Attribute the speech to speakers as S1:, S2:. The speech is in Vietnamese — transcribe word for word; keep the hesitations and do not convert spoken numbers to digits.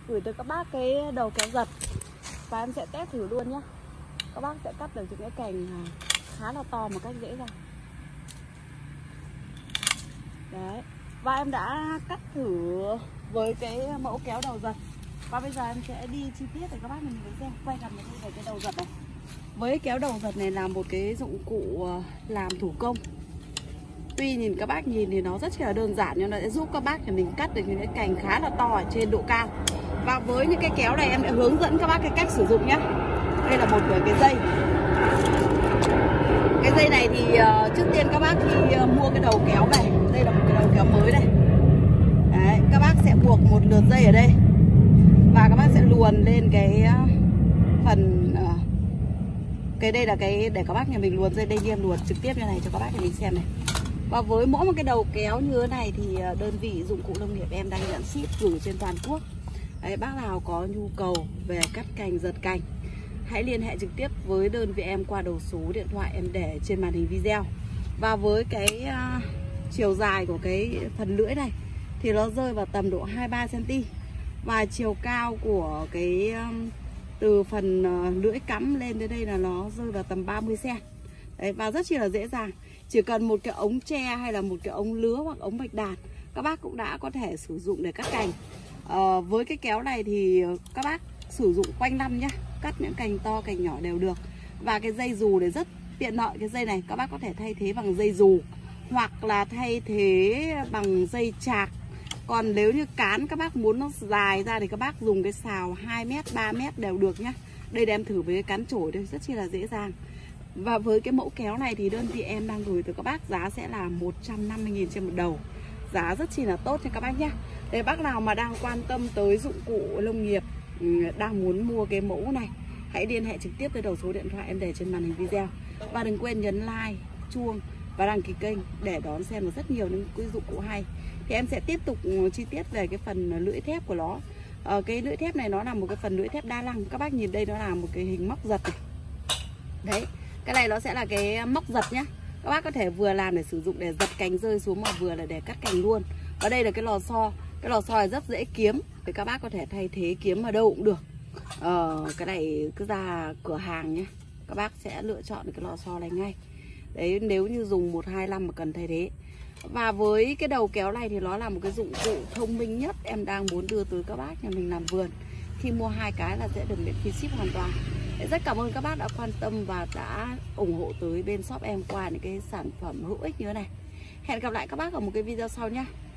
S1: gửi tới các bác cái đầu kéo giật và em sẽ test thử luôn nhé. Các bác sẽ cắt được những cái cành khá là to một cách dễ dàng. Đấy. Và em đã cắt thử với cái mẫu kéo đầu giật. Và bây giờ em sẽ đi chi tiết để các bác mình thấy xem. Quay gần về cái đầu giật này. Với kéo đầu giật này là một cái dụng cụ làm thủ công. Tuy nhìn các bác nhìn thì nó rất là đơn giản, nhưng nó sẽ giúp các bác thì mình cắt được những cái cành khá là to ở trên độ cao. Và với những cái kéo này em sẽ hướng dẫn các bác cái cách sử dụng nhé. Đây là một cái dây. Cái dây này thì uh, trước tiên các bác khi uh, mua cái đầu kéo về, đây là một cái đầu kéo mới đây. Đấy, các bác sẽ buộc một lượt dây ở đây. Và các bác sẽ luồn lên cái uh, phần uh, cái đây là cái để các bác nhà mình luồn dây đây, như em luồn trực tiếp như này cho các bác nhà mình xem này. Và với mỗi một cái đầu kéo như thế này thì đơn vị dụng cụ nông nghiệp em đang nhận ship gửi trên toàn quốc. Đấy, bác nào có nhu cầu về cắt cành, giật cành, hãy liên hệ trực tiếp với đơn vị em qua đầu số điện thoại em để trên màn hình video. Và với cái uh, chiều dài của cái phần lưỡi này thì nó rơi vào tầm độ hai mươi ba xăng ti mét. Và chiều cao của cái um, từ phần uh, lưỡi cắm lên tới đây là nó rơi vào tầm ba mươi xăng ti mét. Đấy, và rất chi là dễ dàng. Chỉ cần một cái ống tre hay là một cái ống lứa hoặc ống bạch đàn, các bác cũng đã có thể sử dụng để cắt cành. à, Với cái kéo này thì các bác sử dụng quanh năm nhá, cắt những cành to cành nhỏ đều được. Và cái dây dù này rất tiện lợi. Cái dây này các bác có thể thay thế bằng dây dù hoặc là thay thế bằng dây chạc. Còn nếu như cán các bác muốn nó dài ra thì các bác dùng cái xào hai mét, ba mét đều được nhá. Đây để em thử với cái cán chổi đây, rất chi là dễ dàng. Và với cái mẫu kéo này thì đơn vị em đang gửi tới các bác giá sẽ là một trăm năm mươi nghìn trên một đầu. Giá rất chi là tốt cho các bác nhé. Để bác nào mà đang quan tâm tới dụng cụ nông nghiệp, đang muốn mua cái mẫu này, hãy liên hệ trực tiếp tới đầu số điện thoại em để trên màn hình video. Và đừng quên nhấn like, chuông và đăng ký kênh để đón xem được rất nhiều những cái dụng cụ hay. Thì em sẽ tiếp tục chi tiết về cái phần lưỡi thép của nó. Ờ, cái lưỡi thép này nó là một cái phần lưỡi thép đa năng. Các bác nhìn đây, nó là một cái hình móc giật này. Đấy, cái này nó sẽ là cái móc giật nhá. Các bác có thể vừa làm để sử dụng để giật cành rơi xuống, mà vừa là để cắt cành luôn. Và đây là cái lò xo. Cái lò xo này rất dễ kiếm, thì các bác có thể thay thế kiếm ở đâu cũng được. ờ, Cái này cứ ra cửa hàng nhé, các bác sẽ lựa chọn được cái lò xo này ngay. Đấy, nếu như dùng một hai năm mà cần thay thế. Và với cái đầu kéo này thì nó là một cái dụng cụ thông minh nhất em đang muốn đưa tới các bác nhà mình làm vườn. Khi mua hai cái là sẽ được miễn phí ship hoàn toàn. Rất cảm ơn các bác đã quan tâm và đã ủng hộ tới bên shop em qua những cái sản phẩm hữu ích như thế này. Hẹn gặp lại các bác ở một cái video sau nhé.